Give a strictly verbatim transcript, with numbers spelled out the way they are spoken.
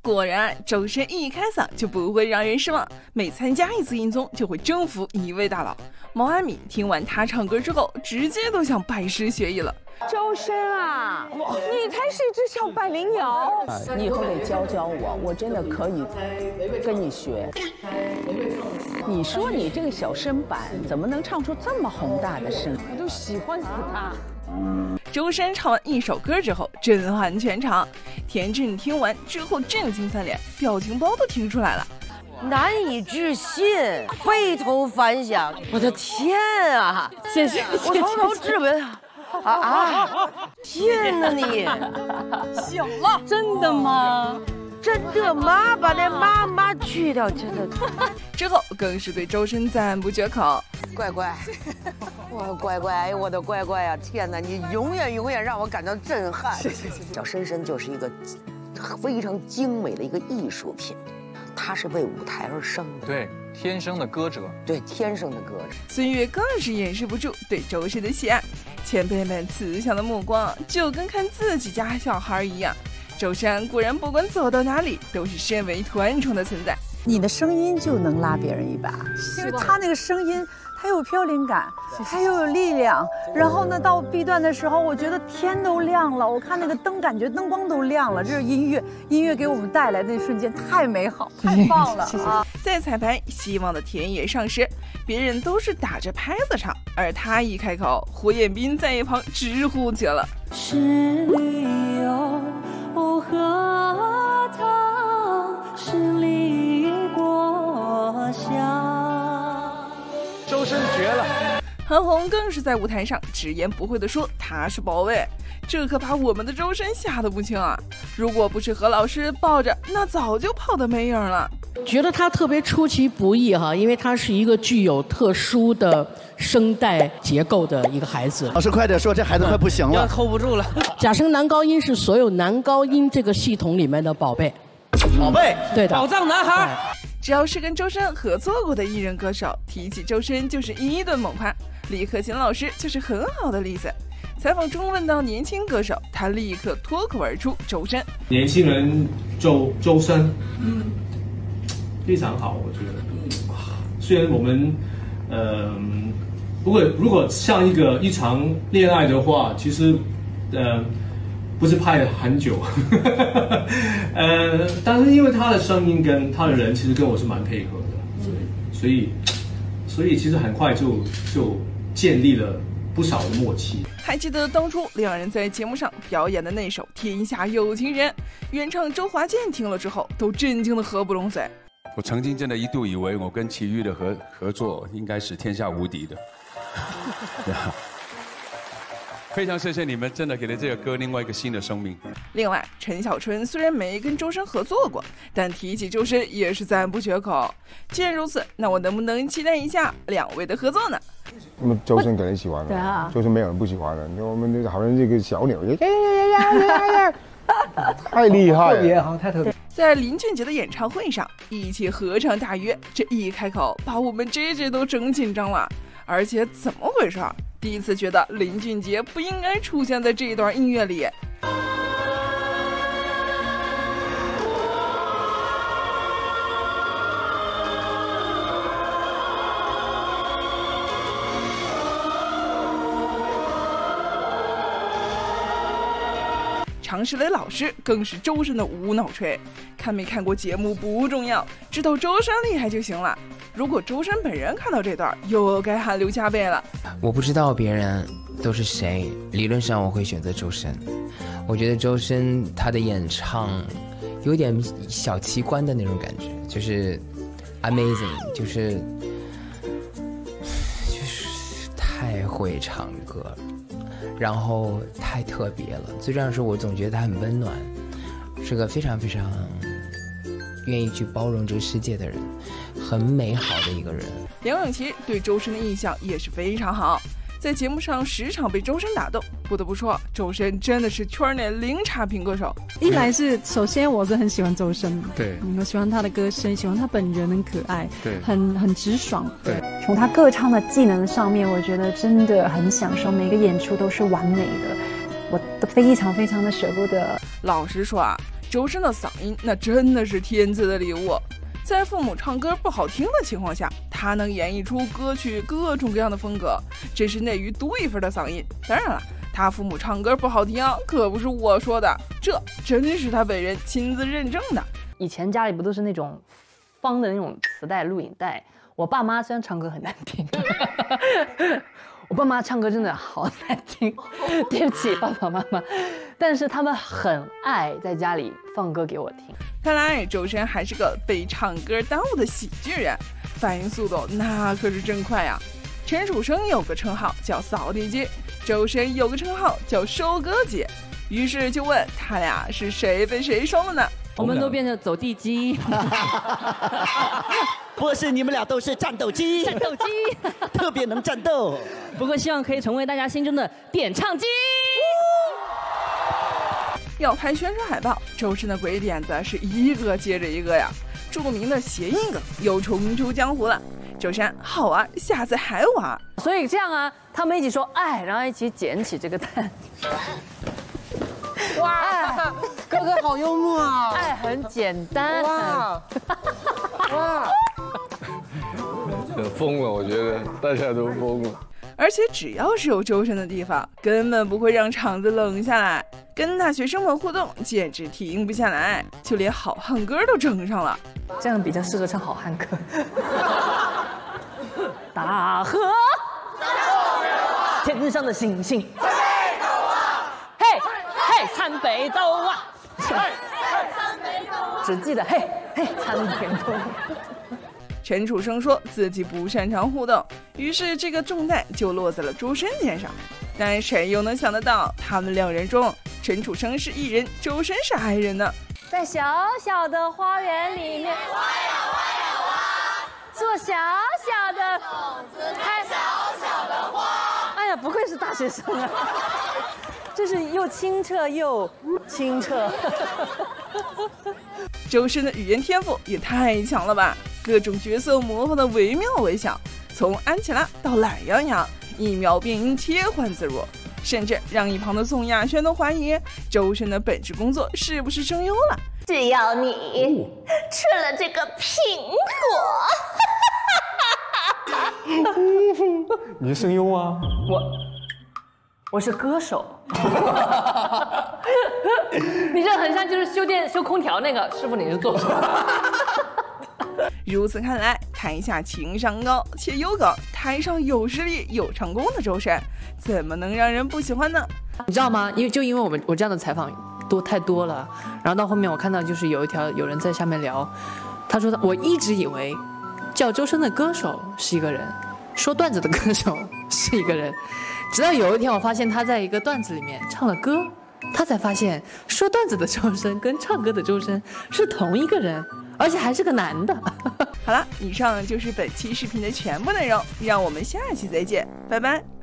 果然，周深一开嗓就不会让人失望，每参加一次音综就会征服一位大佬。毛阿敏听完他唱歌之后，直接都想拜师学艺了。 周深啊，你才是一只小百灵鸟，你以后得教教我，我真的可以跟你学。你说你这个小身板怎么能唱出这么宏大的声音？我就喜欢死他。 周深唱完一首歌之后震撼全场，田震听完之后震惊三连，表情包都提出来了。 难以置信，非同凡响，我的天啊！ 谢谢， 我从头至尾啊啊！天哪你， 醒了？ 真的吗？ 真的吗？把那妈妈去掉，真的。 之后更是对周深赞不绝口。 乖乖，我乖乖，哎呦我的乖乖呀！天哪，你永远永远让我感到震撼。谢谢谢谢。小深深就是一个非常精美的一个艺术品。他是为舞台而生的， 对，天生的歌者， 对，天生的歌者。 孙越更是掩饰不住对周深的喜爱，前辈们慈祥的目光就跟看自己家小孩一样。周深果然不管走到哪里都是身为团宠的存在。 你的声音就能拉别人一把，因为他那个声音，他有飘零感，他又有力量。然后呢，到 B 段的时候，我觉得天都亮了，我看那个灯，感觉灯光都亮了。这是音乐，音乐给我们带来的那瞬间太美好，太棒了啊！ 在彩排希望的田野上时，别人都是打着拍子唱，而他一开口，胡彦斌在一旁直呼绝了。 是理由哦荷塘，是李国香。 周深绝了。 韩红更是在舞台上直言不讳地说他是宝贝，这可把我们的周深吓得不轻啊！如果不是何老师抱着，那早就跑得没影了。 觉得他特别出其不意哈，因为他是一个具有特殊的声带结构的一个孩子。 老师快点说，这孩子快不行了 ，hold不住了。假声男高音是所有男高音这个系统里面的宝贝， 宝贝， 对的， 宝藏男孩。 只要是跟周深合作过的艺人歌手，提起周深就是一顿猛夸。李克勤老师就是很好的例子。采访中问到年轻歌手，他立刻脱口而出周深。 年轻人周周深，嗯，非常好，我觉得。虽然我们，呃，如果如果像一个一场恋爱的话，其实，呃，不是拍了很久，呃，但是因为他的声音跟他的人，其实跟我是蛮配合的，所以，所以，所以其实很快就就建立了不少的默契。 还记得当初两人在节目上表演的那首《天下有情人》，原唱周华健听了之后都震惊的合不拢嘴。 我曾经真的一度以为我跟齐豫的合合作应该是天下无敌的。非常谢谢你们，真的给了这个歌另外一个新的生命。 另外，陈小春虽然没跟周深合作过，但提起周深也是赞不绝口。既然如此，那我能不能期待一下两位的合作呢？ 那么周深肯定喜欢的，对啊，周深没有人不喜欢的。我们好像这个小鸟，太厉害了， 特别好，太特别。 在林俊杰的演唱会上，一起合唱大约，这一开口，把我们 J J 都整紧张了。而且怎么回事？第一次觉得林俊杰不应该出现在这一段音乐里。常石磊老师更是周深的无脑吹，看没看过节目不重要，知道周深厉害就行了。如果周深本人看到这段，又该汗流浃背了。 我不知道别人都是谁，理论上我会选择周深。我觉得周深他的演唱有点小奇观的那种感觉，就是 amazing， 就是就是太会唱歌了。然后太特别了，最重要的是我总觉得他很温暖，是个非常非常愿意去包容这个世界的人，很美好的一个人。 梁咏琪对周深的印象也是非常好，在节目上时常被周深打动。不得不说，周深真的是圈内零差评歌手。 一来是首先我是很喜欢周深， 对， 嗯，我喜欢他的歌声，喜欢他本人很可爱， 对， 很很直爽， 对。 从他歌唱的技能上面，我觉得真的很享受，每个演出都是完美的，我都非常非常的舍不得。 老实说啊， 周深的嗓音那真的是天赐的礼物，在父母唱歌不好听的情况下，他能演绎出歌曲各种各样的风格，真是内娱独一份的嗓音。当然了，他父母唱歌不好听可不是我说的，这真是他本人亲自认证的。 以前家里不都是那种方的那种磁带录影带，我爸妈虽然唱歌很难听我爸妈唱歌真的好难听，对不起爸爸妈妈，但是他们很爱在家里放歌给我听。 看来周深还是个被唱歌耽误的喜剧人，反应速度那可是真快呀。陈楚生有个称号叫扫地机，周深有个称号叫收割机，于是就问他俩是谁被谁收了呢？ 我们都变成走地鸡不是，你们俩都是战斗机， 战斗机特别能战斗。 不过希望可以成为大家心中的点唱机。 要拍宣传海报，周深的鬼点子是一个接着一个呀。著名的谐音梗又重出江湖了。周深好玩，下次还玩。 所以这样啊，他们一起说爱，然后一起捡起这个蛋。 哇，哥哥好幽默啊！ 爱很简单。 哇哇， 疯了，我觉得大家都疯了。 而且只要是有周深的地方，根本不会让场子冷下来。跟大学生们互动简直停不下来，就连好汉歌都整上了。 这样比较适合唱好汉歌。大河，天上的星星，嘿嘿参北斗啊，只记得嘿嘿参北斗。 陈楚生说自己不擅长互动，于是这个重担就落在了周深肩上。但谁又能想得到，他们两人中，陈楚生是艺人，周深是爱人呢？ 在小小的花园里面，挖呀挖呀挖，做小小的种子，开小小的花。哎呀，不愧是大学生啊！这是又清澈又清澈。 周深的语言天赋也太强了吧！各种角色模仿的惟妙惟肖，从安琪拉到懒羊羊，一秒变音切换自如，甚至让一旁的宋亚轩都怀疑周深的本职工作是不是声优了。 只要你吃了这个苹果，你是声优啊？ 我我是歌手。你这很像就是修电修空调那个师傅，你是做什么？ 如此看来，台下情商高且有梗，台上有实力有成功的周深，怎么能让人不喜欢呢？ 你知道吗？因为就因为我们我这样的采访多太多了，然后到后面我看到就是有一条有人在下面聊，他说我一直以为叫周深的歌手是一个人，说段子的歌手是一个人，直到有一天我发现他在一个段子里面唱了歌，他才发现说段子的周深跟唱歌的周深是同一个人，而且还是个男的。 好了，以上就是本期视频的全部内容，让我们下期再见，拜拜。